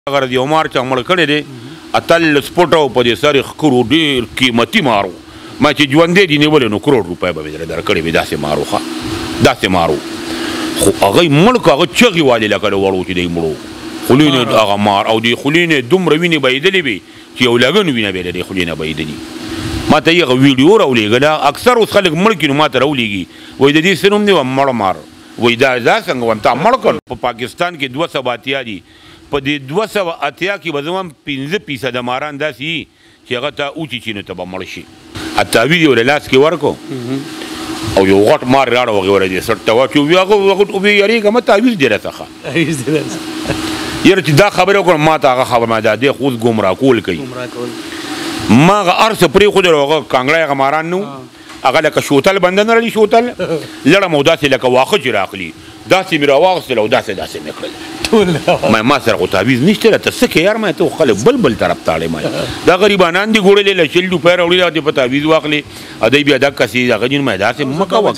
هغه د یو مار چې مړ کړی دی اتلس فوټه په دې سر یې ښکرو ډېر قیمتي مار و ما چې ژوندی دي نیولی نو کروڑ روپۍ به مې درله درکړې وي داسې مار و ښه داسې مار و خو هغه یې مړ که هغه چغې والې لکه د وړو چې دی مړو خولې نه هغه مار او دې خولې نه دومره وینې بهېدلې وې چې یو لګن وینه به یې د دې خولې نه بهېدلي ما ته یې هغه ویډیو راولېږله اکثر اوس خلک مړ کړي نو ما ته راولېږي وایي د دې څه نوم دی مړ مار وایي دا څنګه وایم تا مړ کړ په پاکستان کې 280 دي په دې 280 کې به زما 15% ماران داسې وي چې هغه ته وچیچي نو ته به مړ شي التعویذ یې له لاس کې ورکړو او یو غټ مار راړه هغې ور دې سټ ته واچوي هغه وبې یارېږه مه تعویذ دې راڅخه یاره چې دا خبرې وکړم ما ته هغه خبر ما دا دې خو اوس ګمراه کول کوي ما هغه هر څه پرېښودل هغه کانګړی هغه ماران نه هغه لکه شوتل بنده نه رالي شوتل لړم او داسې لکه واښه چې راخلي داسې مې راواغېستل او داسې مې کړل ما سره خو تعویذ نشته ته څه کوې یار ما ته خلک بل طرف ته اړې ما دا غریبانان دي ګوړلې له شل روپۍ راوړي دې په تعویذ واخلې دی بیا دک کسي هغه جن ما داسې مه کوه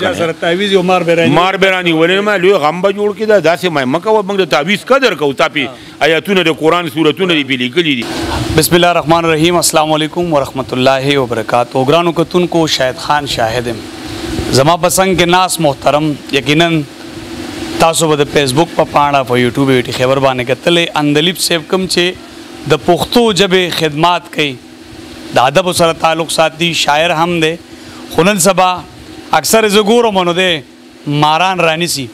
مار به رانیولې ما لوی غم به جوړ کړي داسې ما مه کوه موږ د تعویذ قدر کوو تا پې ایتونه د قرآن سورتونه دې پې لیکلي دي بسم الله الرحمن الرحیم السلام علیکم ورحمۃ اللہ وبرکاتہ ګرانو کتونکو شاهد خان شاهد یم زما پسند کې ناس محترم یقینا تاسو به د فیسبوک په پاڼه په یوټیوب ویټي خبر باندې کتلې اندلیب صاحب کوم چې د پښتو ژبې خدمات کوي د ادب سره تعلق ساتي شاعر هم دی خو نن سبا اکثر زه ګورم نو دی ماران رانیسي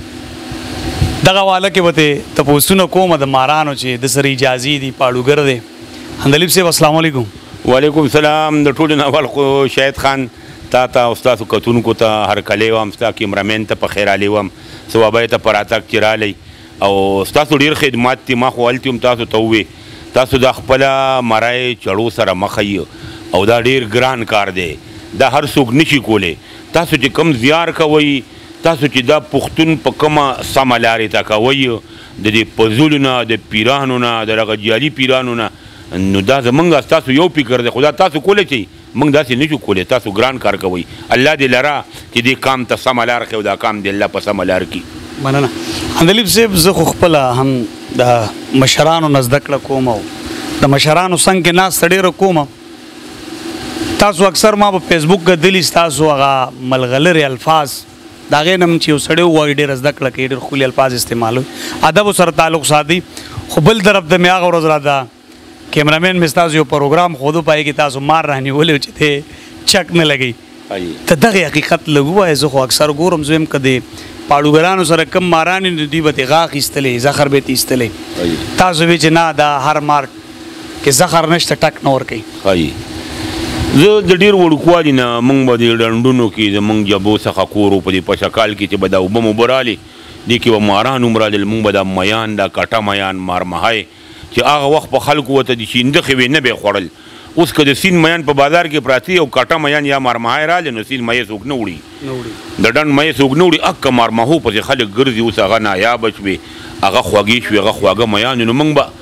دغه واله کې به تپوسونه کوم د مارانو چې د سره اجازې دي پاړوګر دی اندلیب صاحب السلام علیکم وعلیکم السلام د ټولو نه اول خو شاهد خان تا او ستاسو کتونکو ته هرکلی وم ستا کیمرامین ته په خیر علي وم ثوابی ته په راتګ چې رالی او ستاسو ډېر خدمات دي ما خو هلته هم تاسو ته ووې تاسو دا خپله مرۍ چړو سره مخ او دا ډېر ګران کار دی دا هر څوک نشي کولی تاسو چې کم زیار کوئ تاسو چې دا پښتون په کومه سمه لارې ته کوئ د دې پزلو نه د پیرانو نه د دغه جعلي پیرانو نه نو دا زمونږ ستاسو یو فکر دی خو دا تاسو کولی چې موږ داسې نشو کولی تاسو ګران کار کوئ الله دې لره چې دې کام ته سمه لار ښي او دا کام دې الله په سمه لار کړي مننه اندلیب صاحب زه خو خپله هم د مشرانو نه زده کړه کوم او د مشرانو څنګ کې ناسته ډېره کوم تاسو اکثر ما په فیسبوک کتلي ستاسو هغه ملغلرې الفاظ د هغې نه چې یو سړی ووایي ډېره زده کړه کوي ډېر ښکلي الفاظ استعمالوي ادب سره تعلق ساتي خو بل طرف ته مې هغه ورځ راته کیمرامین مې ستاسو یو پروګرام خودو پای کې تاسو مار رانیولی چې ته چک نه لګئ ته دغې حقیقت لږ ووایې زه خو اکثر ګورم زه یم که د پاړوګرانو سره کم ماران دي دوی به ترې غاښ ایستلی زخر به یې ایستلی تاسو وی چې نه دا هر مار کې زخر نشته ټک نه ورکوي زه د ډېر وړوکوالي نه موږ به د ډنډونو کې زموږ جبو څخه کورو په دې پشکال کې چې به دا اوبه مو به رالې دې کې به ماران هم رالل موږ به دا میان دا کټه میان مارمهای چې هغه وخت په خلکو ورته د شیندخې وې نه به یې خوړل اوس که د سیند میان په بازار کې پراته او کاټه میان یا مارمهای راغلی نو سیند میې څوک نه وړي د ډنډ میې څوک نه وړي اکه مارمهو پسې خلک ګرځي اوس هغه نایابه شوې هغه خوږې شوې هغه خواږه میان نو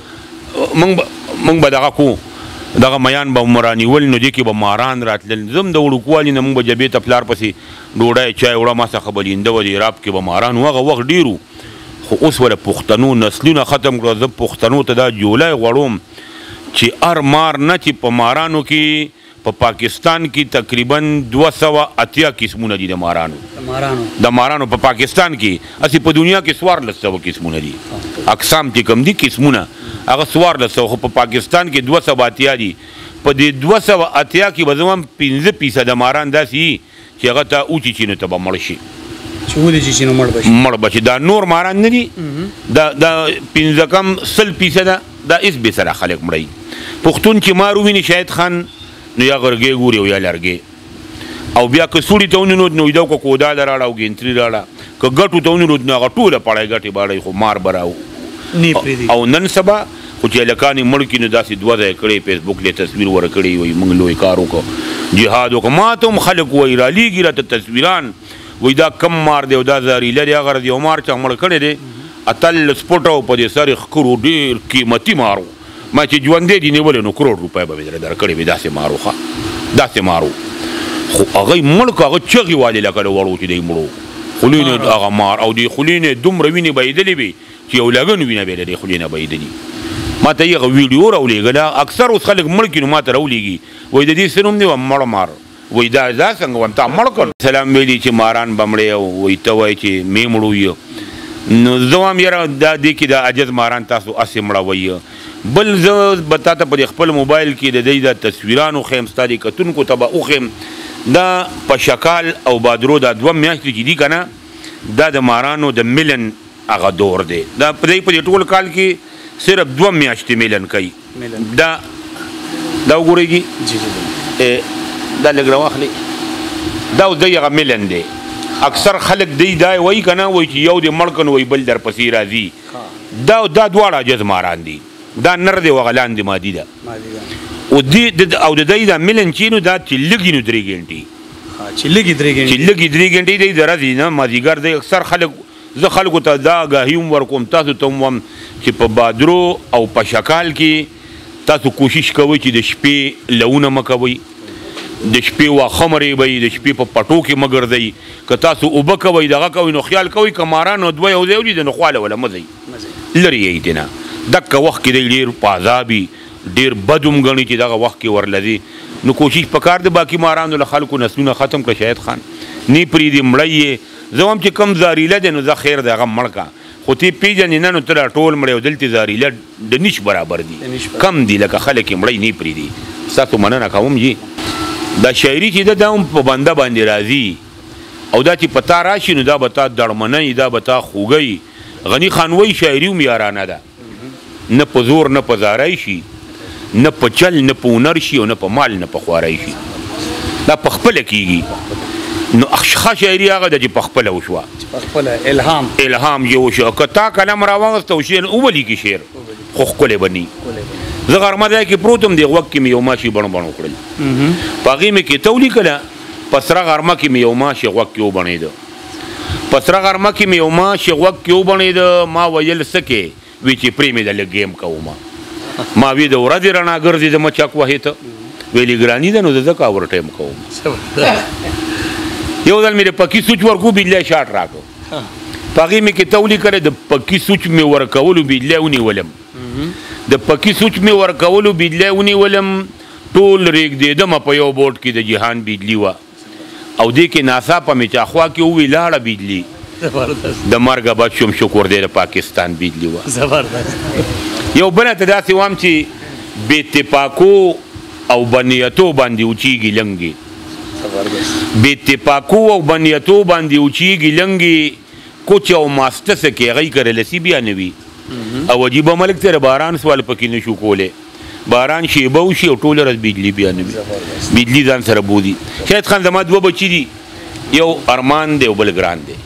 موږ به دغه کو دغه میان به مو رانیول نو دې کې به ماران راتلل زم د وړوکوالي نه موږ به جبې ته پلار پسې ډوډۍ چای وړه ما څخه به لینده وه د راب کې به ماران هغه وخت ډېر خو اوس وله پښتنو نسلونه ختم کړه زه پښتنو ته دا جولی غواړم چې هر مار نه چې په مارانو کې په پاکستان کې تقریبا 280 قسمونه دي د مارانو په پاکستان کې هسې په دنیا کې 1400 قسمونه دي اقسام چې کوم دي قسمونه هغه 1400 خو په پاکستان کې 280 دي په دې 280 کې به زما 15% ماران داسې وي چې هغه ته وچیچي نو ته به مړ شي مړ بشي دا نور ماران نه دي دا 15 کم 100% دا اس به سره خلک مړی پښتون چې مار وویني شاهد خان نو یا غرګې ګوري او یا لرګې او بیا که سوړي ته ونیو نو دا که کوداله راړه او ګینتري راړه که ګټو ته ونیو نو هغه ټوله پړی ګټې باړی خو مار به راو او نن سبا خو چې هلکان یې مړ کړي نو داسې 2 ځایه کړی فیسبوک له تصویر ورکړی وایي موږ لوی کار وکړو جهاد وکړو ما ته هم خلک وایي رالیږي راته تصویران وایي دا کم مار دی او دا زهریله دی هغه د یو مار چې مړ کړی دی اتلس فوټه په دې سر یې ښکرو ډېر قیمتي مار و ما چې ژوندی دي نیولی نو کروڑ روپۍ به مې درله درکړې وي داسې مار و ښه داسې مار و خو هغه یې مړ که هغه چغې والې لکه د وړو چې دی مړو خولې نه هغه مار او دې خولې نه دومره وینې بهېدلې وې چې یو لګن وینه به یې د دې خولې نه بهېدلي ما ته یې ویډیو راولېږله اکثر اوس خلک مړ کړي نو ما ته راولېږي وایي د دې څه نوم دی مړ مار وایي دا څنګه وایم تا مړ کړ سلام ویلي چې ماران به مړې او وایي ته وایي چې مې مړو نو زه وایم یاره دا دې کې د عجز ماران تاسو هسې مړوئ بل زه به تا ته په خپل موبایل کې د دوی د تصویرانو ښیم ستا دې کتونکو ته به وښیم دا په شکال او بادرو دا 2 میاشتې چې دي که نه دا د مارانو د ملن هغه دور دی دا په دې ټول کال کې صرف 2 میاشتې ملن کوي دا وګورئ دا لږ راواخلئ دا اوس دی هغه ملن دی اکثر خلک دی دا وایي که نه وایي چې یو دې مړ کړ وایي بل درپسې راځي دا دواړه عجز ماران دي دا نر دی او هغه لاندې مادي ده او د دی دا ملن چې نو دا چې لږي نو 3 ګنټې چې لږي 3 ګنټې دی د ورځې نه مازدیګر دی اکثر خلک زه خلکو ته دا آګاهي هم ورکوم تاسو ته هم وایم چې په بادرو او په شکال کې تاسو کوشش کوئ چې د شپې لونه مه کوئ د شپې واښه مه ریبئ د شپې په پټو کې مه ګرځئ که تاسو اوبه کوئ دغه کوئ نو خیال کوئ که ماران او 2 یو ځای ولیدل نو خواله وله مه ځئ لرې یې تېنه دکه وخت کې دی ډېر په عذابي ډېر بد هم ګڼي چې دغه وخت کې ورلځي نو کوشش پکار دی باقي مارانو له خلکو نسلونه ختم کړه شاهد خان نی پرېږدي مړی یې زه وایم چې کم زاریله دی نو زه خیر دی هغه مړ کا خو تی پیژنې نه نو ته را ټول مړی او دلته زاریله د نیش برابر دي کم دي لکه خلک یې مړی نه پرېږدي ستاسو مننه کوم جي دا شاعري چې ده دا هم په بنده باندې راځي او دا چې په تا راشي نو دا به تا دړمنی دا به تا خوږی غني خان وایي شاعري هم یارانه ده نه په زور نه په زارۍ شي نه په چل نه په هنر شي او نه په مال نه په خوارۍ شي دا په خپله کېږي نو ښه شاعري هغه ده چې په خپله وشوه الهام یې وشو که تا قلم راواغسته او شعر ولیکي شعر خو ښکلی به ني زه غرمه ځای کې پروت هم دی غوږ کې مې یو ماشي بڼ وکړل په هغې مې کیته ولیکله په سره غرمه کې مې یو ماشي غوږ کې وبڼېده په سره غرمه کې مې یو ماشي غوږ کې وبڼېده ما ویل څه کې وی چې پرې مې د لږ ګیم کومه ما وی د ورځې رڼا ګرځي زما چک وهې ته ویلې ګراني ده نو زه ځکه اور ټایم کوم یو ځل مې د پکي سوچ ورکو بجلی شاټ راکړو په هغې مې کیته ولیکله د پکي سوچ مې ورکولو بجلی ونیولم د پکي سوچ مې ورکولو بجلی ونیولم ټول رېږدېدمه په یو بوټ کې د جهان بجلی وه او دې کې ناڅاپه مې چاخوا کې ووی لاړه بجلی د مرګه بد شوم شکر دی د پاکستان بجلی وه یو بله ته داسې وایم چې بې اتفاقو او بنیتو باندې اوچیږي لنګې بې اتفاقو او بنیتو باندې اوچیږي لنګې کوچ او ماسته کې هغې کره لسی بیا نه وي او عجیبه ملک ته باران سوال پکې نه شو کولی باران شیبه وشي او ټوله ورځ بجلي بیا نه وي بجلي ځان سره بودي شاید خان زما 2 بچي دي یو ارمان دی او بل ګران دی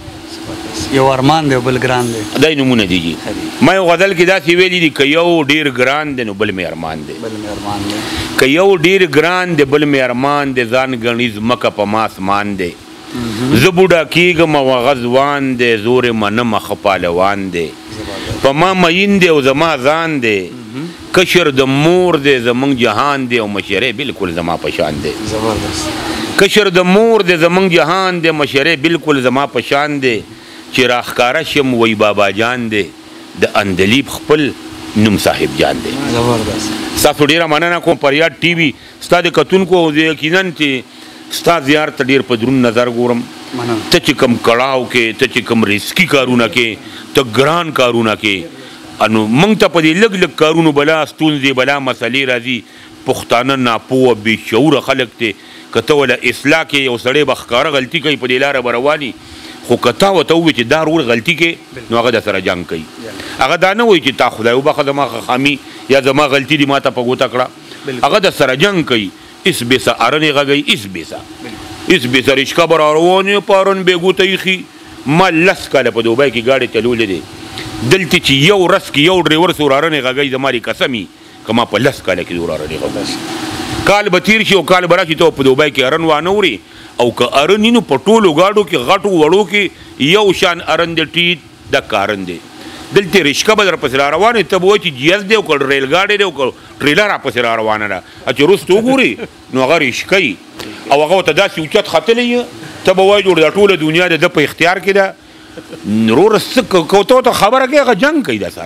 دای نمونه دیږي ما یو غزل کې داسې ویلي دي که یو ډېر ګران دی نو بل مې ارمان دی که یو ډېر ګران دی بل مې ارمان دی ځان ګڼي ځمکه په ما اسمان دی زه بوډا کېږم او هغه ځوان دی زورې منمه ښه پهلوان دی په ما مین دی او زما ځان دی کشر د مور دی زمونږ جهان دی او مشرې بلکل زما په شان دی کشر د مور دی زمونږ جهان دی مشرې بلکل زما په شان دی چې راښکاره شم وی بابا جان دی د اندلیب خپل نوم صاحب جان دی ستاسو ډېره مننه کوم پریاد ټي وي ستا د کتونکو یقینا چې ستا زیار ته ډېر په دروند نظر ګورم ته چې کوم کړاو کې ته چې کوم ریسکي کارونه کې ته ګران کارونه کې نو موږ ته په دې لږ لږ کارونو بلا ستونزې بلا مسلې راځي پښتانه ناپوه بېشعوره خلک دی که ته وله اصلاح کې یو سړی به ښکاره غلطي کوي په دې لاره به رواني خو که تا ورته ووایي چې دا رور غلطي کې نو هغه در سره جنګ کوي هغه دا نه وایي چې تا خدای وبخه زما خامي یا زما غلطي دي ما ته په ګوته کړه هغه در سره جنګ کوي اس بیسه ارنې غږوي اس بیسه رشکه به را روان یو په ارن بې ګوته ایښي ما 10 کاله په دوبۍ کې ګاډې چلولې دی دلته چې یو ورځ کې یو ډریور سور ارنې غږوي زما رې قسمي که ما په 10 کاله کې زور ارنې غږوي کال به تیر شي او کال به راشي ته په دوبۍ کې ارن وانه وړي او که ارن نو په ټولو ګاډو کې غټو وړو کې یو شان ارن دی ټیټ دکه ارن دی دلته رشکه به درپسې را روانې ته به وایي چې جیز دی او که ریل ګاډی دی او که ټریلر راپسې را روانه ده چې وروسته وګورې نو هغه رشکه او هغه ورته داسې اوچت ختلی ته به وایي جوړ دا ټوله دنیا د ده په اختیار کې ده وروره څه که ته ورته خبره کوي هغه جنګ کوي در سره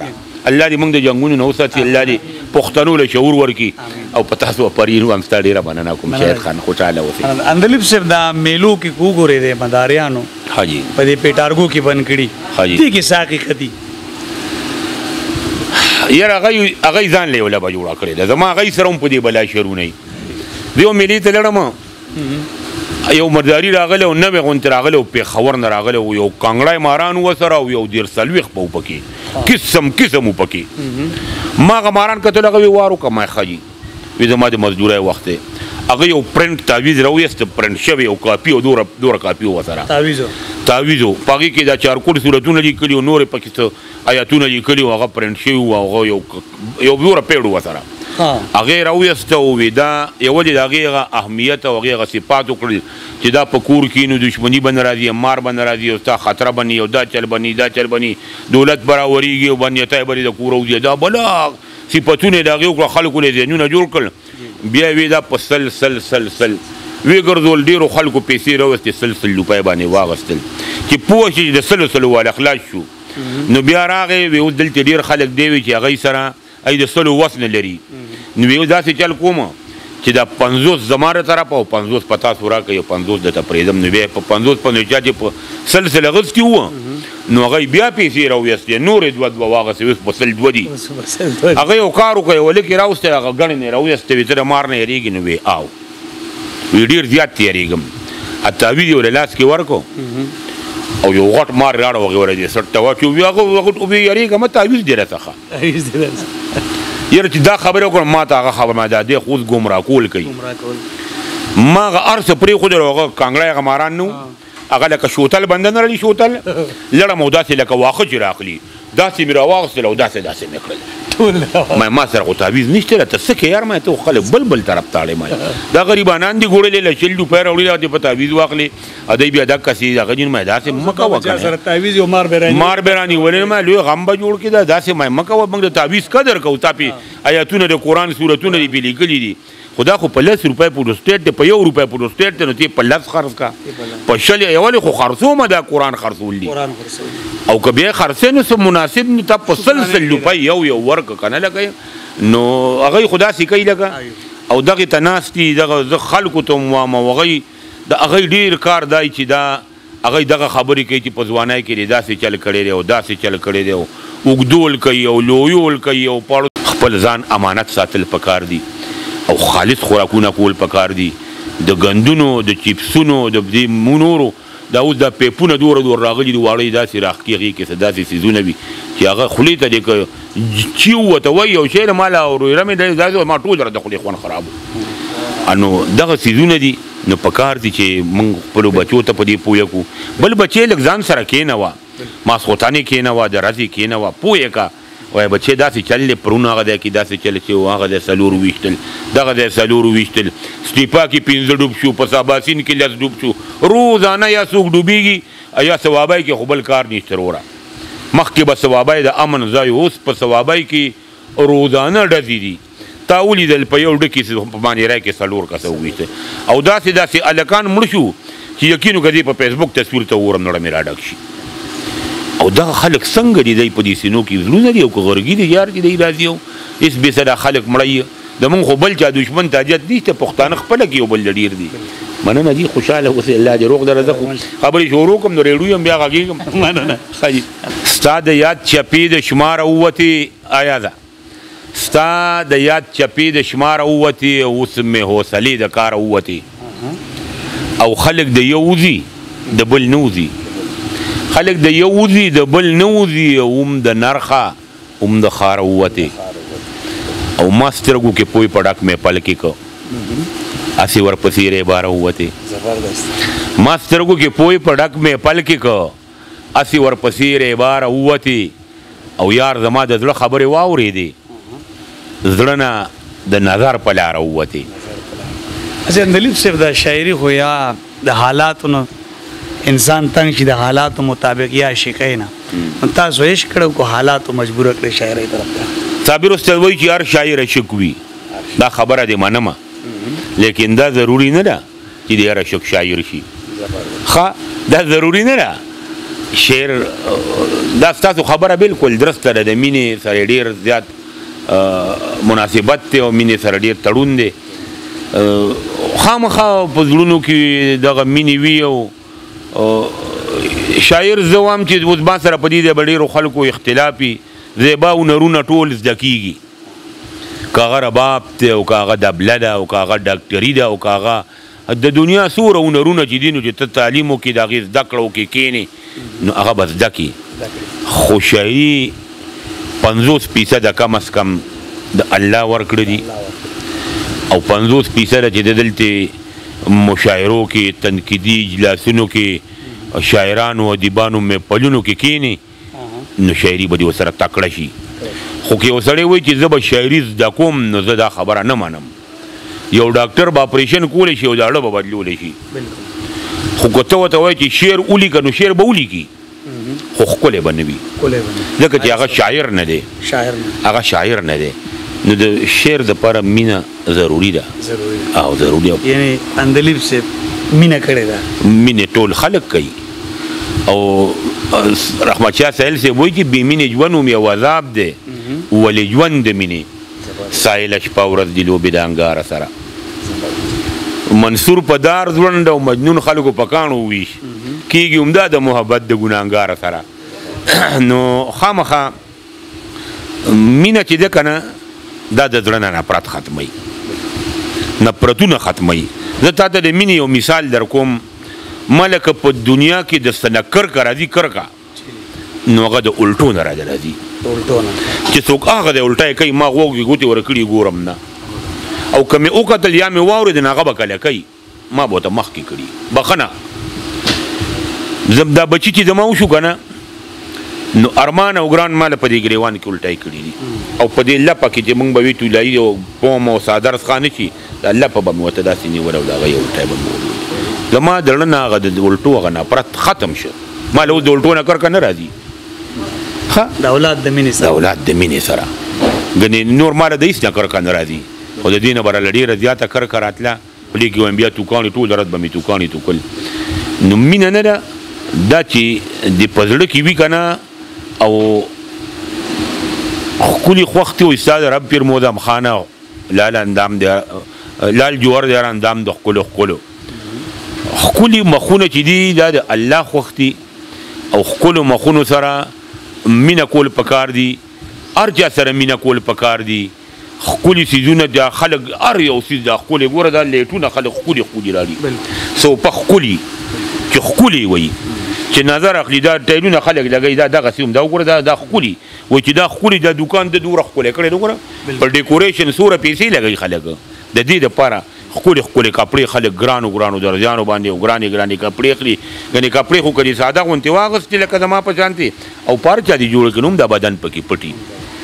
الله دې موږ د جنګونو نه وساتي الله دې پښتنو له شعور ورکړي او په تاسو پرینو هم ستا ډېره مننه کوم شهید خان خوشحاله اوسئ. اندلیب صاحب دا میلو کې وګورې د مداریانو حاجي په دې پیټارګو کې بند کړي حاجي دې کې څه حقیقت دي؟ یاره هغه ځان له یو لبه جوړه کړې ده زما هغه سره هم په دې بلا شرونه وي. زه یو میلې ته لړم یو مرداري راغلی او نوې غونتې راغلی او پېښور نه راغلی او یو کانګړی ماران و سره او یو 13 به و پکې قسم و پکې ما هغه ماران کتل هغه وی وار وکړه ما ښه جي وي زما د مزدورۍ وخت دی هغه یو پرنټ تعویز راویسته پرنټ شوی او کاپي او دوره کاپي و سره تعویز و په هغې کې دا چارکوټ صورتونه لیکلي او نورې پکې څه آیاتونه لیکلي او هغه پرنټ شوي و هغه یو دوره پیډ و سره هغې راویسته او وي دا یوه د هغې هغه اهمیت او هغې هغه صفات وکړل چې دا په کور کې نو دشمني به نه راځي مار به نه راځي او ستا خطره به نه او دا چل به ني دولت به راورېږي او بنیتی به د کور وځي دا بلا صفتونه یې د هغې وکړه خلکو له ذهنونه جوړ کړل بیا وی دا په سل وی ګرځول ډېرو خلکو پیسې راوستې سل روپۍ باندې واغستل چې پوه شي چې د سلو والا خلاص شو نو بیا راغی وی اوس دلته ډېر خلک دی وي چې هغوی سره ای د سلو وس نه لري نو وی داسې چل کومه چې دا 50 زما له طرفه او 50 په تاسو راکوي او 50 درته پرېږدم نو بیا په 50 په چا چې په سل اغوستي وه نو هغوی بیا پیسې راویستې نورې دوه واغستې اوس په سل 2 دي هغه یو کار وکړی یو لکې راوستی هغه ګڼې نه یې راویستې وي ته د مار نه یېرېږي نو وی او وی ډېر زیات تېرېږم تعویذ یې له لاس کې ورکړو او یو غټ مار راړه هغې ور دې سټ ته واچو وي هغه وی یېرېږم تعویذ دې راڅخه یاره چې دا خبره وکړم ما ته هغه خبر ما دا دی خو اوس ګمراه کول کوي ما هغه هر څه پرېښودل او هغه کانګړی هغه ماران نه هغه لکه شوتل بنده نه رالي شوتل لړم او داسې لکه واښه چې راخلي داسې مې راواغېستل او داسې مې کړل ما سره خو تعویذ نشته ته څه کې یار ما ته خو خلک بل طرف تاړې ما دا غریبانان دي ګوړلې له 100 روپۍ راوړي دې په تعویذ واخلي ادی بیا دغه کسي هغه جن ما داسې مه کوه سره تعویذ یو مار بیرانی ولې ما لوی غم به جوړ کړي داسې مه کوه موږ د تعویذ قدر کوو تا پې آیاتونه د قرآن سورتونه دې پې لیکلي دي خدا خو په 10 روپۍ پروسټیټ دی په 1 روپۍ پروسټیټ دی نو ته په 10 خرڅ کا په شل یولې خو خرڅومه دا قرآن خرڅول دي او که بیا خرڅې نو څه مناسب نه ته په سل روپۍ یو ورکه که نه لګوې نو هغوی خو داسې کوي لکه او دغې ته ناست دي دغه زه خلکو ته هم وایم او هغوی د هغوی ډېر کار دی چې دا هغوی دغه خبرې کوي چې په ځوانۍ کې دې داسې چل کړی دی او داسې چل کړی دی او اوږدول کوي او لویول کوي او پاړو خپل ځان امانت ساتل پکار دي او خالص خوراکونه کول پکار دي د ګندونو د چیپسونو د دې نورو دا اوس دا پیپونه دور راغلي دي واړه داسې راښکي هغې کې څه داسې څیزونه وي چې هغه خولې ته دې که چیو ورته وایي یو شی له ما له رویره مې داسې ما ټول د خولې خوند خراب نو دغه څیزونه دي نو پکار دي چې موږ خپلو بچو ته په دې پوهه کړو بل بچی لږ ځان سره کېنوه ماسخوتانې کېنوه د ورځې کېنوه پوه یې که وای بچې داسې چل دی پرون هغه دی کې داسې چل چې هغه دی 4 ویشتل دغه دی 4 ویشتل سټیپا کې 15 ډوب شو په ساباسین کې 10 ډوب شو روزانه یا څوک ډوبېږي یا ثوابای کې خو بل کار نشته وروره مخکې به ثوابای د امن ځای اوس په ثوابای کې روزانه ډزې دي تا ولیدل په یو ډکې په مانیرای کې 4 کسه وویسته او داسې هلکان مړ شو چې یقین وکړه دې په فیسبوک تصویر ته وګورم نړه مې راډک شي او دغه خلک څنګه دي دی په دې سینو کې زړونه دي او که غرګي دي یار چې دی راځي او هېڅ بې سره خلک مړی د مونږ خو بل چا دشمن ته حاجت نشته پښتانه خپله کې یو بل ډېر دي مننه دي خوشحاله اوسئ الله دې روغ درزه خبرې شروع کړم نو ریډیو یم بیا غږېږم مننه ښه ستا د یاد چپې د شماره ووتې آیا ده ستا د یاد چپې د شماره ووتې اوس مې حوصلې د کاره ووتې او خلک د یو وځي د بل نه وځي خلک د یو وځي د بل نه وځي هم د نرخه هم د ښاره ووتې او ما سترګو کې پوی په ډک مې پل کې که هسې ورپسې ریباره ووتې ما سترګو کې پوی په ډک مې پل کې که هسې ورپسې ریباره ووتې او یار زما د زړه خبرې واورېدې زړه نه د نظر په لاره ووتې اندلیب صاحب دا شاعري خو یا د حالاتو نه انسان تنگ شي د حالاتو مطابق یا شقی نه تاسو عشق کړو کو حالاتو مجبوره کړی شاعرۍ طرف ته صابر استاد وایي چې هر شاعر عشق وي دا خبره دې منمه لیکن دا ضروري نه ده چې د هر عشق شاعر شي ښه دا ضروري نه ده شعر دا ستاسو خبره بالکل درسته ده، د مینې سره ډېر زیات مناسبت دی او مینې سره ډېر تړون دی. خامخا په زړونو کې دغه مینې وي او شاعر زه وایم چې اوس ما سره په دې د به ډېرو خلکو اختلاف وي، زیبا هنرونه ټول زده کېږي، که هغه رباب دی او که هغه دبله ده او که هغه ډاکټري ده او که هغه د دنیا څومره هنرونه چې دي نو چې ته تعلیم وکړې د هغې زده کړه وکړې کښېنې نو هغه به زده کړي. خو شاعري 50% کم از کم د الله ورکړه دي او 50% چې د دلته مشاعرو کې تنقیدي اجلاسونو کې شاعرانو او ادیبانو محفلونو کې کښېنې نو شاعري به دې ورسره تکړه شي. خو که یو سړی وایي چې زه به شاعري زده کوم نو زه دا خبره نه منم. یو ډاکټر به اپریشن کولی شي او زاړه به بدلولی شي، خو که ته ورته وایي چې شعر ولیکه نو شعر به ولیکي خو ښکلی به نه وي، ځکه چې هغه شاعر نه دی، هغه شاعر نه دی. نو د شعر دپاره مینه ضروري ده او ضروري ده. یعنې اندلیب صاحب مینه کړې ده، مینې ټول خلک کوي. او رحمت شاه سایل صاحب وایي چې بې مینې ژوند هم یو عذاب دی، ولې ژوند د مینې سایله شپه ورځ د لوبې د انګاره سره. منصور په دار ځوړند او مجنون خلکو په کاڼو وویش کېږي همدا د محبت د ګناهګاره سره. نو خامخا مینه چې ده که نه دا د زړه نه نفرت ختموي، نفرتونه ختموي. زه تا ته د مینې یو مثال در کوم. ما لکه په دنیا کې د څه نه کرکه راځي کرکه نو هغه د الټو نه راځي چې څوک هغه د الټی کوي ما غوږ ګوتې ورکړي ګورم نه، او که مې وکتل یا مې واورېد نو هغه به کله کوي ما به ورته مخکې کړي بخښنه. دا بچي چې زما وشو که نه نو ارمان او ګران ماله په دې ګریوان کې الټی کړي دي او په دې لپه کې چې موږ به وي طولایي او بوم او سادر څخه نه شي دا لپه به مې ورته داسې نیولی او د هغه یو الټی به مې ولولي. زما د زړه نه هغه د الټو هغه نفرت ختم شه. ما له اوس د الټو نه کرکه نه راځي، د اولاد د مینې سره، د اولاد د مینې سره. ګنې نور ما له د هېڅ نه کرکه نه راځي، خو د دې نه به راله ډېره زیاته کرکه راتله. په دې کې وایم بیا توکاڼې ټول ورځ به مې توکاڼې توکل. نو مینه نه ده دا چې د په زړه کې وي که نه او ښکلي خوښ دي او ستا د رب پیر مودم خانه لال اندام دی لال جوهر دی اندام د ښکلو ښکلو ښکلي مخونه چې دي دا د الله خوښ دي او ښکلو مخونو سره مینه کول پکار دي. هر چا سره مینه کول پکار دي. ښکلي څیزونه دا خلک هر یو څیز دا ښکلی ګوره دا لیټونه خلک ښکلي ښکلي راړي سوپه ښکلي چې ښکلي وایي چې نظر اخلي دا ټایلونه خلک لګوي دا دغسې هم دا وګوره دا ښکلي وایي چې دا ښکلي دا دوکان د دومره ښکلی کړی دی وګوره په ډیکوریشن څومره پیسې لګوي خلک د دې دپاره ښکلي ښکلي کپړې خلک ګرانو درجانو باندې او ګرانې کپړې اخلي. ګنې کپړې خو که دې ساده غوندې واغوستې لکه زما په شانتې او په هر چا دې جوړه کړي نو هم دا بدن پکې پټي.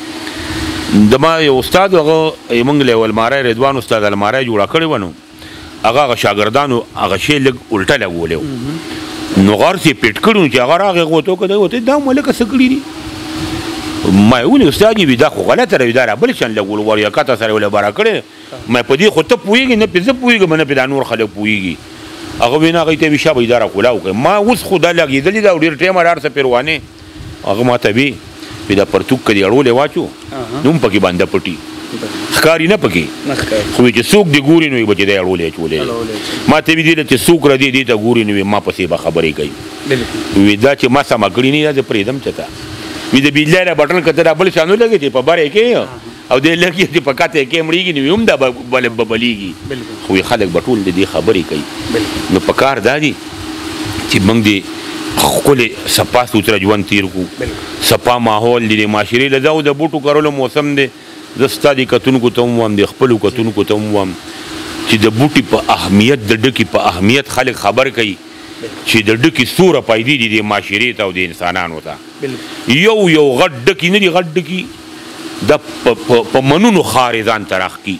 زما یو استاد هغه موږ له یو الماری رضوان استاد الماری جوړه کړې وه نو هغه شاګردانو هغه شی لږ الټه لګولی و نو غرس یې پیټ کړي نو چې هغه راغی هغه ورته وکتل ورته دا ملکه څه کړي دي ما یې ونیو استاد یې وي دا خو غلطه روي دا را بل شان لګول وریاکته سره یې لباره کړې ما په دې خو ته پوهېږې نه پې زه پوهېږم نه پې دا نور خلک پوهېږي. هغه وایي نه هغوی ته یې وي شابه دا راکولا وکړئ ما اوس خو دا لګېدلي ده او ډېر ټایمه هر څه پیروانې هغه ما ته وي دا پرتوک که دې اړولی واچو نو هم پکې بنده پټي ښکاري نه پکې خو چې څوک دې ګوري نو یې به چې دی اړولی اچولی ما ته وي دې چې څوک راځي دې ته ګوري نو ما پسې به خبرې کوي وي دا چې ما سمه کړي نه دا زه پرېږدم چېته وي د بجلی نه بټن که ته دا بل شان ولګې چې په بر یې کې او دې لګي چې په کته کې مړېږي نو هم دا به بلیږي خو خلک به ټول د دې خبرې کوي. نو په کار دا دي چې موږ دې ښکلې صفا سوتره ژوند تېر کړو صفا ماحول دی د معاشرې له دا او د بوټو کرلو موسم دی. زه ستا دې کتونکو ته هم وایم د خپلو کتونکو ته هم وایم چې د بوټي په اهمیت د ډکي په اهمیت خلک خبر کوي چې د ډکي څومره فایدې دي د معاشرې ته او د انسانانو ته. یو غټ ډکي نه دي غټ ډکي دا په منونو خارې ځان ته راښکي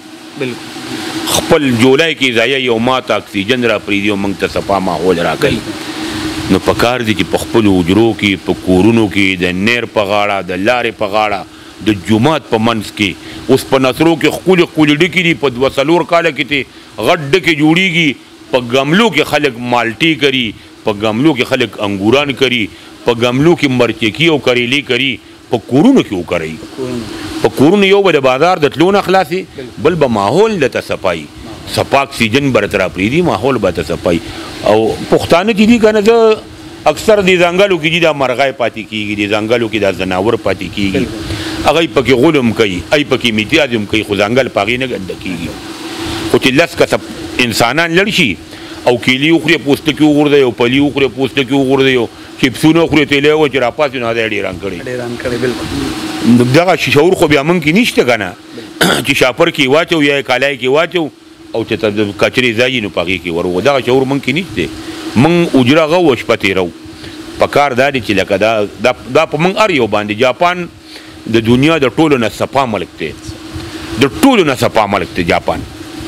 خپل جولای کې ځایه یو ماته اکسیجن را پرېږدي او موږ ته صفا ماحول راکوي. نو په کار دي چې په خپلو حجرو کې په کورونو کې د نیر په غاړه د لارې په غاړه د جومات په منځ کې اوس په نصرو کې ښکلي ډکي دي په 2-4 کاله کې ته غټ ډکې جوړېږي په ګملو کې خلک مالټې کري په ګملو کې خلک انګوران کري په ګملو کې مرچکي او کریلي کری په کورونو کې وکړئ په کورونو یو به د بازار د تلو نه خلاصي بل به ماحول درته صفایي صفا اکسیجن به درته راپرېږدي ماحول به درته صفایي او پښتانه چې دي که نه زه اکثر د ځنګلو کې دي دا مرغۍ پاتې کېږي د ځنګلو کې دا ځناور پاتې کېږي هغوی پکې غول هم کوي هغوی پکې امتیاز هم کوي خو ځنګل په هغې نه ګنده کېږي خو چې لس کسه انسانان لړ شي او کیلي وخوري پوستکي وغورځوي او پلي وخوري پوستکي وغورځوي او چپسونه وخوري تیلی وچ راپاسي نو هغه یې ډېران کړی دغه شعور خو بیا موږ کې نشته که نه چې شاپر کې واچو یا کالای کې واچو او چې ته د کچرې ځای نو په هغې کې ورغو دغه شعور موږ کې نشته موږ اجره غو شپه تېرو په کار دا دی چې لکه دا په موږ هر یو باندې جاپان د دنیا د ټولو نه صفا ملک دی د ټولو نه صفا ملک دی جاپان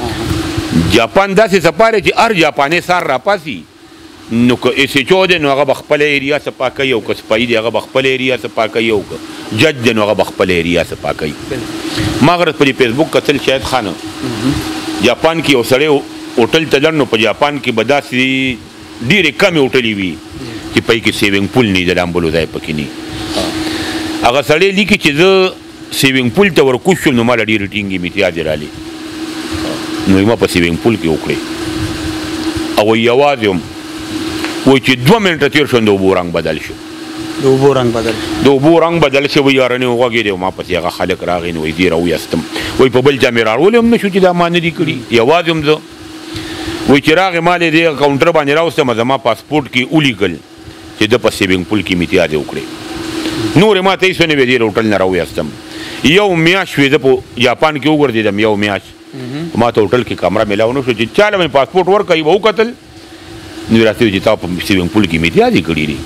داسې صفا دی چې هر جاپانی سار راپاسي نو که ایسیچو دی نو هغه به خپله ایریا صفا کوي او که سپایي دی هغه به خپله ایریا صفا کوي او که جج دی نو هغه به خپله ایریا صفا کوي ما غرض په دې فیسبوک کتل شاید خانه جاپان کې یو سړی هوټل ته لاړ نو په جاپان کې به داسې ډېرې کمې هوټلې وي چې پای کې سیوینګ پول نه وي د ډامبلو ځای پکې نه هغه سړی لیکي چې زه سیوینګ پول ته ورکوز شوم نو ما له ډېرې ټینګې امتیازې رالې نو ما په سیوینګ پول کې وکړې او یوازې وم وایي چې 2 منټه تېر شو د اوبو رنګ بدل شو د اوبو رنګ بدل شو وایي یارانې وغږېدې او ما پسې هغه خلک راغی نو وایي ډېر راویستم وایي په بل چا مې راړولی هم نه شو چې دا ما نه دي کړي یوازې هم زه وایي چې راغې ما دې دې کاونټر باندې راوستم زما پاسپورټ کې ولیکل چې ده په سیوینګ پول کې امتیازې وکړې نورې ما ته هېڅ ونه وې دې هوټل نه راویستم یو میاشت وې زه په جاپان کې وګرځېدم یو میاشت ما ته هوټل کې کمره میلاو نه شو چې چا له مې پاسپورټ ورکوي به وکتل نو یې راته وویل چې تا په سیوینګ پول کې امتیازې کړي دي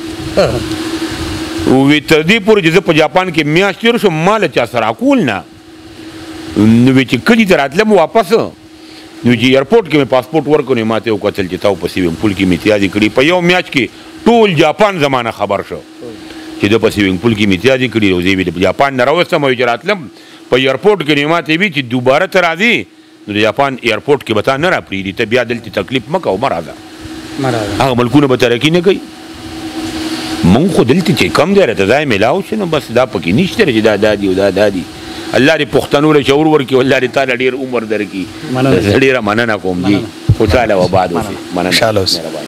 وی تر دې پورې چې زه په جاپان کې میاشت تېر شم ما له چا سره کول نه نو وی چې کلي ته راتلم واپس نو چې ایرپورټ کې مې پاسپورټ ورکړو نو ما ته وکتل چې تا په سیوینګ پول کې امتیازې کړي په یو میاشت کې ټول جاپان زمانه خبر شو چې ده په سیوینګ پول کې امتیازې کړي او زه یې د جاپان نه راوستم او چې راتلم په ایرپورټ کې نو ما ته وي چې دوباره ته راځې نو د جاپان ایرپورټ کې به تا نه راپرېږدي ته بیا دلته تکلیف مه کوه مه راځه هغه ملکونه به ترقي نه کوي مونږ خو دلته چې کم دی راته ځای میلاو شي نو بس دا پکې نشته چې دا دي او دا دي الله دې پښتنو له شعور ورکړي الله دې تعالی ډېر عمر درکړي ډېره مننه کوم جي خوشحاله و باد اوسئ مننه